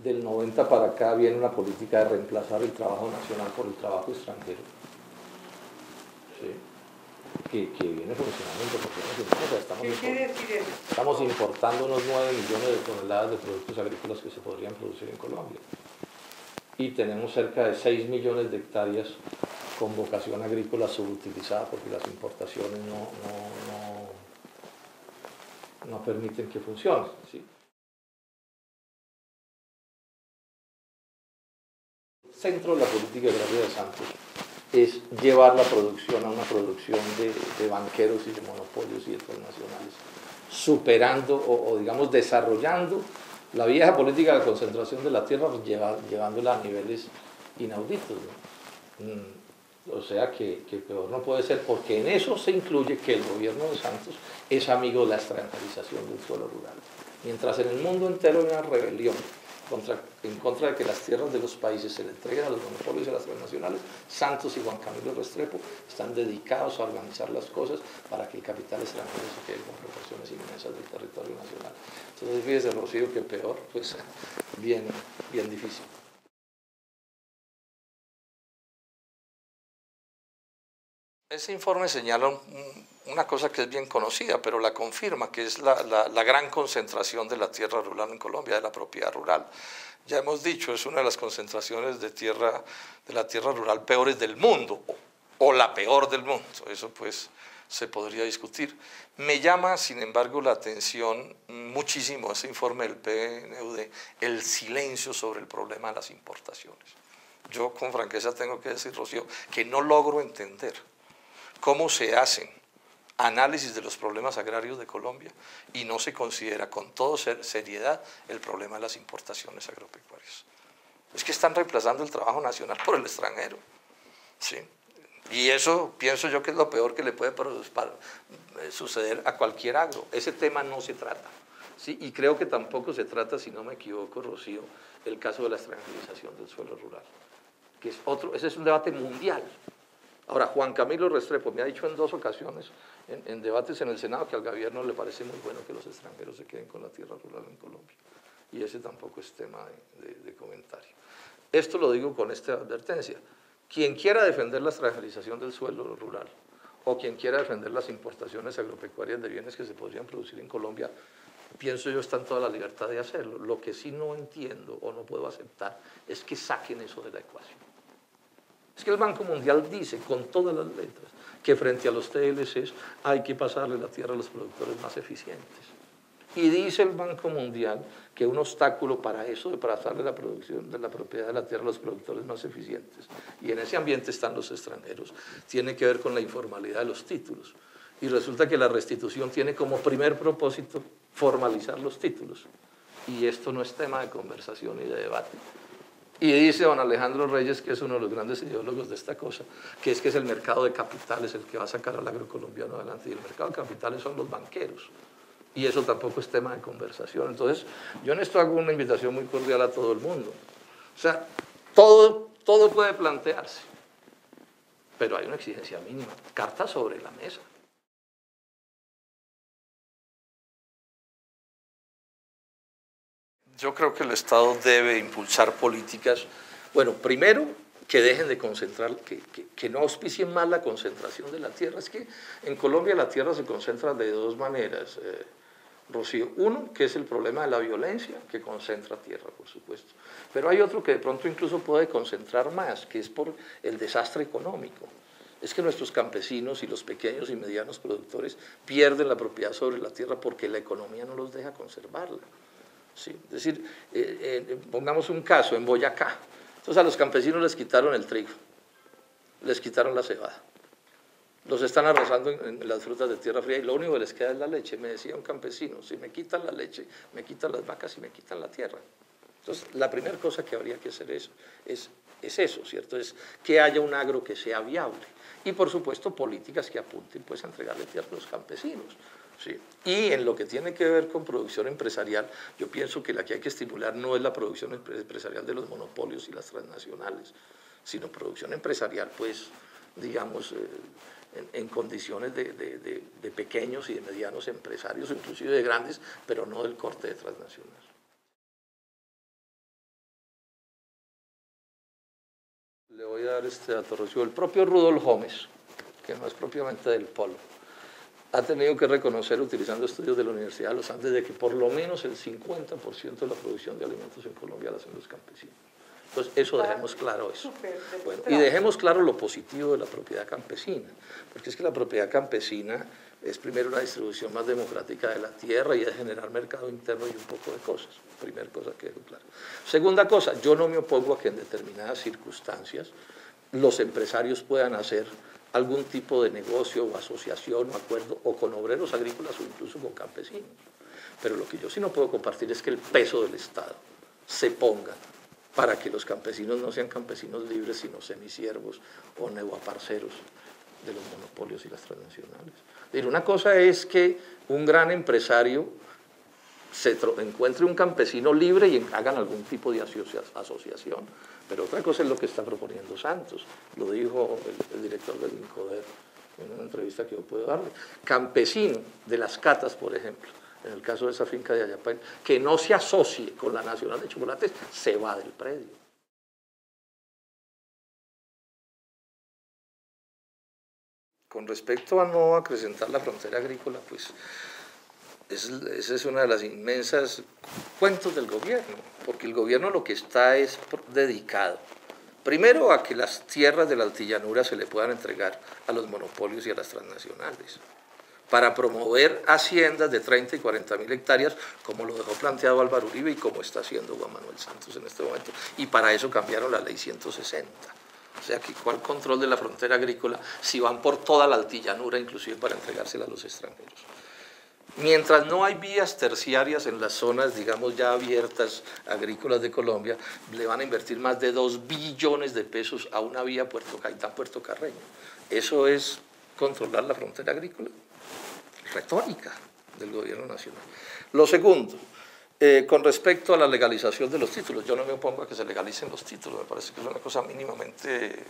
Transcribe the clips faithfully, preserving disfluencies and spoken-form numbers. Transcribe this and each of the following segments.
del noventa para acá viene una política de reemplazar el trabajo nacional por el trabajo extranjero, ¿sí? que, que viene funcionando en proporciones inmensas. Estamos, ¿Qué quiere decir eso? estamos importando unos nueve millones de toneladas de productos agrícolas que se podrían producir en Colombia. Y tenemos cerca de seis millones de hectáreas con vocación agrícola subutilizada porque las importaciones no, no, no, no permiten que funcione, ¿sí? El centro de la política agraria de Santos es llevar la producción a una producción de, de banqueros y de monopolios y de transnacionales, superando o, o digamos desarrollando la vieja política de concentración de la tierra, lleva, llevándola a niveles inauditos, ¿no? Mm, o sea que, que peor no puede ser, porque en eso se incluye que el gobierno de Santos es amigo de la extranjerización del suelo rural. Mientras en el mundo entero hay una rebelión Contra, en contra de que las tierras de los países se le entreguen a los monopolios y a las transnacionales, Santos y Juan Camilo Restrepo están dedicados a organizar las cosas para que el capital extranjero se quede con proporciones inmensas del territorio nacional. Entonces, fíjese, Rocío, que peor, pues bien, bien difícil. Ese informe señala un, una cosa que es bien conocida, pero la confirma, que es la, la, la gran concentración de la tierra rural en Colombia, de la propiedad rural. Ya hemos dicho, es una de las concentraciones de, tierra, de la tierra rural peores del mundo, o, o la peor del mundo, eso pues se podría discutir. Me llama, sin embargo, la atención muchísimo ese informe del P N U D, el silencio sobre el problema de las importaciones. Yo con franqueza tengo que decir, Rocío, que no logro entender cómo se hacen análisis de los problemas agrarios de Colombia y no se considera con toda seriedad el problema de las importaciones agropecuarias. Es que están reemplazando el trabajo nacional por el extranjero, ¿sí? Y eso pienso yo que es lo peor que le puede suceder a cualquier agro. Ese tema no se trata, ¿sí? Y creo que tampoco se trata, si no me equivoco, Rocío, el caso de la extranjerización del suelo rural, que es otro, ese es un debate mundial. Ahora, Juan Camilo Restrepo me ha dicho en dos ocasiones, en, en debates en el Senado, que al gobierno le parece muy bueno que los extranjeros se queden con la tierra rural en Colombia. Y ese tampoco es tema de, de, de comentario. Esto lo digo con esta advertencia. Quien quiera defender la extranjerización del suelo rural o quien quiera defender las importaciones agropecuarias de bienes que se podrían producir en Colombia, pienso yo está en toda la libertad de hacerlo. Lo que sí no entiendo o no puedo aceptar es que saquen eso de la ecuación. Es que el Banco Mundial dice con todas las letras que frente a los T L Cs hay que pasarle la tierra a los productores más eficientes. Y dice el Banco Mundial que un obstáculo para eso, de pasarle la producción de la propiedad de la tierra a los productores más eficientes, y en ese ambiente están los extranjeros, tiene que ver con la informalidad de los títulos. Y resulta que la restitución tiene como primer propósito formalizar los títulos. Y esto no es tema de conversación y de debate. Y dice don Alejandro Reyes, que es uno de los grandes ideólogos de esta cosa, que es que es el mercado de capitales el que va a sacar al agrocolombiano adelante, y el mercado de capitales son los banqueros, y eso tampoco es tema de conversación. Entonces, yo en esto hago una invitación muy cordial a todo el mundo. O sea, todo, todo puede plantearse, pero hay una exigencia mínima, carta sobre la mesa. Yo creo que el Estado debe impulsar políticas, bueno, primero, que dejen de concentrar, que, que, que no auspicien más la concentración de la tierra. Es que en Colombia la tierra se concentra de dos maneras, eh, Rocío. Uno, que es el problema de la violencia, que concentra tierra, por supuesto. Pero hay otro que de pronto incluso puede concentrar más, que es por el desastre económico. Es que nuestros campesinos y los pequeños y medianos productores pierden la propiedad sobre la tierra porque la economía no los deja conservarla. Sí, es decir, eh, eh, pongamos un caso en Boyacá. Entonces a los campesinos les quitaron el trigo, les quitaron la cebada, los están arrasando en, en las frutas de tierra fría y lo único que les queda es la leche. Me decía un campesino, si me quitan la leche, me quitan las vacas y me quitan la tierra. Entonces la primera cosa que habría que hacer es, es, es eso, ¿cierto? Es que haya un agro que sea viable y por supuesto políticas que apunten pues, a entregarle tierra a los campesinos. Sí. Y en lo que tiene que ver con producción empresarial, yo pienso que la que hay que estimular no es la producción empresarial de los monopolios y las transnacionales, sino producción empresarial, pues, digamos, eh, en, en condiciones de, de, de, de pequeños y de medianos empresarios, inclusive de grandes, pero no del corte de transnacionales. Le voy a dar este dato, Rocío. El propio Rudolf Gómez, que no es propiamente del polo, ha tenido que reconocer, utilizando estudios de la Universidad de los Andes, de que por lo menos el cincuenta por ciento de la producción de alimentos en Colombia la hacen los campesinos. Entonces, eso dejemos claro eso. Bueno, y dejemos claro lo positivo de la propiedad campesina, porque es que la propiedad campesina es primero una distribución más democrática de la tierra y es generar mercado interno y un poco de cosas. Primera cosa que dejo claro. Segunda cosa, yo no me opongo a que en determinadas circunstancias los empresarios puedan hacer algún tipo de negocio o asociación o acuerdo o con obreros agrícolas o incluso con campesinos. Pero lo que yo sí no puedo compartir es que el peso del Estado se ponga para que los campesinos no sean campesinos libres, sino semisiervos o neoaparceros de los monopolios y las transnacionales. Una cosa es que un gran empresario se encuentre un campesino libre y hagan algún tipo de asociación, pero otra cosa es lo que está proponiendo Santos, lo dijo el, el director del INCODER en una entrevista que yo puedo darle. Campesino de las catas, por ejemplo, en el caso de esa finca de Ayapay, que no se asocie con la Nacional de Chocolates, se va del predio. Con respecto a no acrecentar la frontera agrícola, pues es, esa es una de las inmensas cuentos del gobierno, porque el gobierno lo que está es dedicado, primero, a que las tierras de la altillanura se le puedan entregar a los monopolios y a las transnacionales, para promover haciendas de treinta y cuarenta mil hectáreas, como lo dejó planteado Álvaro Uribe y como está haciendo Juan Manuel Santos en este momento, y para eso cambiaron la ley ciento sesenta. O sea, que ¿cuál control de la frontera agrícola si van por toda la altillanura, inclusive para entregársela a los extranjeros? Mientras no hay vías terciarias en las zonas, digamos, ya abiertas agrícolas de Colombia, le van a invertir más de dos billones de pesos a una vía Puerto Caitán-Puerto Carreño. ¿Eso es controlar la frontera agrícola? Retórica del gobierno nacional. Lo segundo, eh, con respecto a la legalización de los títulos, yo no me opongo a que se legalicen los títulos, me parece que es una cosa mínimamente,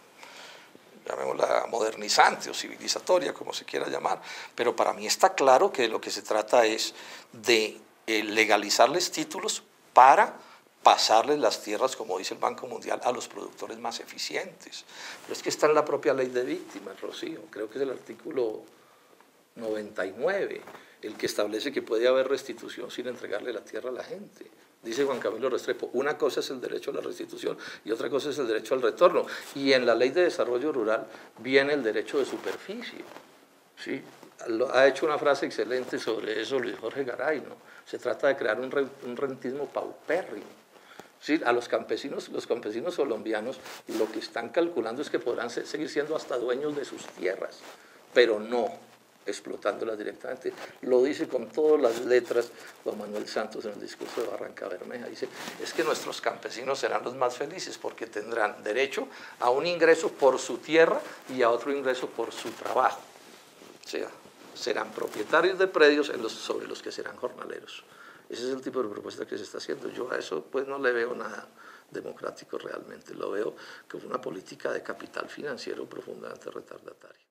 llamémosla modernizante o civilizatoria, como se quiera llamar, pero para mí está claro que lo que se trata es de eh, legalizarles títulos para pasarles las tierras, como dice el Banco Mundial, a los productores más eficientes. Pero es que está en la propia ley de víctimas, Rocío, creo que es el artículo noventa y nueve, el que establece que puede haber restitución sin entregarle la tierra a la gente. Dice Juan Camilo Restrepo, una cosa es el derecho a la restitución y otra cosa es el derecho al retorno. Y en la Ley de Desarrollo Rural viene el derecho de superficie. ¿Sí? Ha hecho una frase excelente sobre eso Luis Jorge Garay, ¿no? Se trata de crear un, re, un rentismo paupérrimo. ¿Sí? A los campesinos, los campesinos colombianos lo que están calculando es que podrán ser, seguir siendo hasta dueños de sus tierras, pero no explotándolas directamente. Lo dice con todas las letras Juan Manuel Santos en el discurso de Barranca Bermeja. Dice, es que nuestros campesinos serán los más felices porque tendrán derecho a un ingreso por su tierra y a otro ingreso por su trabajo. O sea, serán propietarios de predios en los, sobre los que serán jornaleros. Ese es el tipo de propuesta que se está haciendo. Yo a eso pues no le veo nada democrático realmente. Lo veo como una política de capital financiero profundamente retardataria.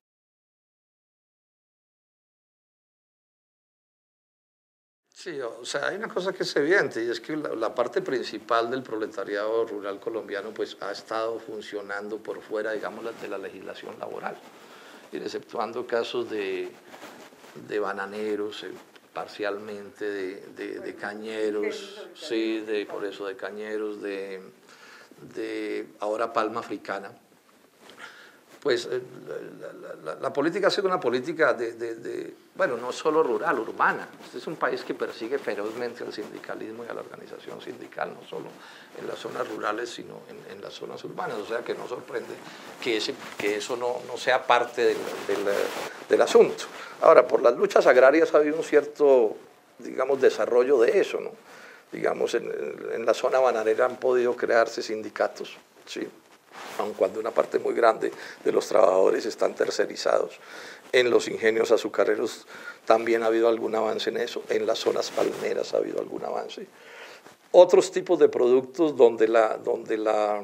Sí, o sea, hay una cosa que es evidente y es que la, la parte principal del proletariado rural colombiano pues ha estado funcionando por fuera, digamos, de la legislación laboral, y exceptuando casos de, de bananeros, eh, parcialmente de, de, de cañeros, sí, de, por eso de cañeros, de, de ahora palma africana. Pues la, la, la política ha sido una política de, de, de, bueno, no solo rural, urbana. Este es un país que persigue ferozmente al sindicalismo y a la organización sindical, no solo en las zonas rurales, sino en, en las zonas urbanas. O sea que no sorprende que, ese, que eso no, no sea parte del, del, del asunto. Ahora, por las luchas agrarias ha habido un cierto, digamos, desarrollo de eso, ¿no? Digamos, en, en la zona bananera han podido crearse sindicatos, ¿sí? Aun cuando una parte muy grande de los trabajadores están tercerizados. En los ingenios azucareros también ha habido algún avance en eso, en las zonas palmeras ha habido algún avance. Otros tipos de productos donde la, donde la,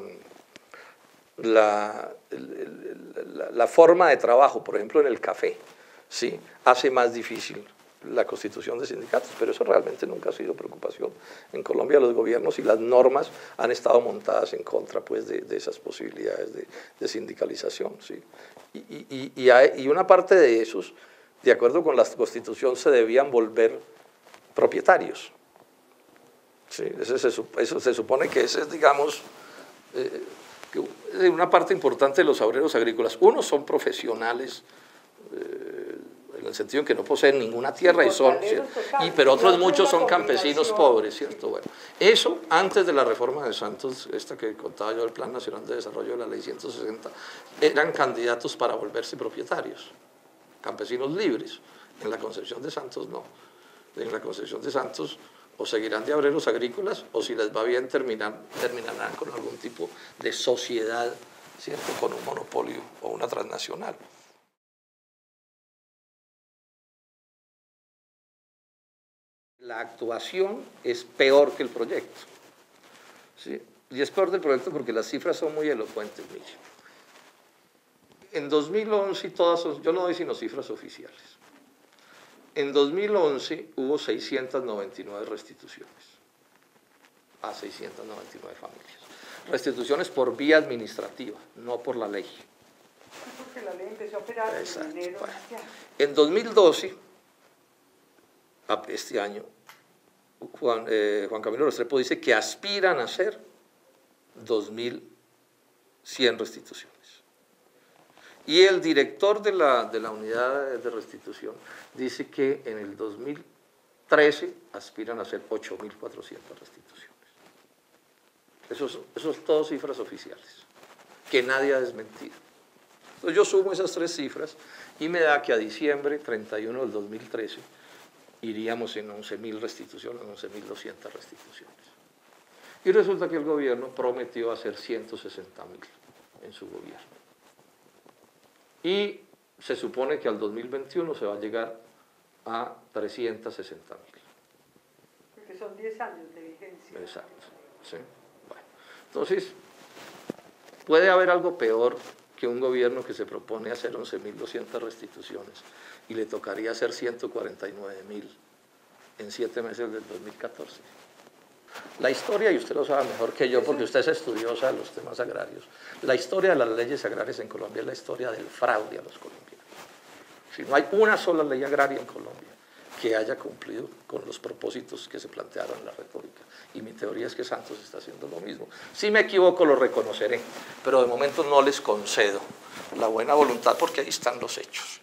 la, la, la forma de trabajo, por ejemplo en el café, ¿sí? Hace más difícil la constitución de sindicatos, pero eso realmente nunca ha sido preocupación. En Colombia los gobiernos y las normas han estado montadas en contra pues, de, de esas posibilidades de, de sindicalización. ¿Sí? Y, y, y, hay, y una parte de esos, de acuerdo con la constitución, se debían volver propietarios. ¿Sí? Eso, se, eso se supone que ese es, digamos, eh, que una parte importante de los obreros agrícolas. Unos son profesionales, eh, en el sentido en que no poseen ninguna tierra, y son, y, pero otros muchos son campesinos pobres, ¿cierto? Bueno, eso antes de la reforma de Santos, esta que contaba yo del Plan Nacional de Desarrollo de la Ley ciento sesenta, eran candidatos para volverse propietarios, campesinos libres. En la concepción de Santos no. En la concepción de Santos o seguirán de obreros agrícolas o si les va bien terminan, terminarán con algún tipo de sociedad, ¿cierto? Con un monopolio o una transnacional. La actuación es peor que el proyecto, ¿sí? Y es peor del proyecto porque las cifras son muy elocuentes, mire. En dos mil once, todas son, yo no doy sino cifras oficiales. En dos mil once hubo seiscientas noventa y nueve restituciones a seiscientas noventa y nueve familias. Restituciones por vía administrativa, no por la ley. Porque la ley empezó a operar en enero. Bueno. En dos mil doce, este año, Juan, eh, Juan Camilo Restrepo dice que aspiran a hacer dos mil cien restituciones. Y el director de la, de la unidad de restitución dice que en el dos mil trece aspiran a hacer ocho mil cuatrocientas restituciones. Esos son todas cifras oficiales, que nadie ha desmentido. Entonces yo sumo esas tres cifras y me da que a diciembre treinta y uno del dos mil trece iríamos en once mil restituciones, once mil doscientas restituciones. Y resulta que el gobierno prometió hacer ciento sesenta mil en su gobierno. Y se supone que al dos mil veintiuno se va a llegar a trescientos sesenta mil. Porque son diez años de vigencia. Exacto. ¿Sí? Bueno, entonces, puede haber algo peor que un gobierno que se propone hacer once mil doscientas restituciones y le tocaría hacer ciento cuarenta y nueve mil en siete meses del dos mil catorce. La historia, y usted lo sabe mejor que yo porque usted es estudiosa de los temas agrarios, la historia de las leyes agrarias en Colombia es la historia del fraude a los colombianos. Si no hay una sola ley agraria en Colombia que haya cumplido con los propósitos que se plantearon en la retórica. Y mi teoría es que Santos está haciendo lo mismo. Si me equivoco lo reconoceré, pero de momento no les concedo la buena voluntad porque ahí están los hechos.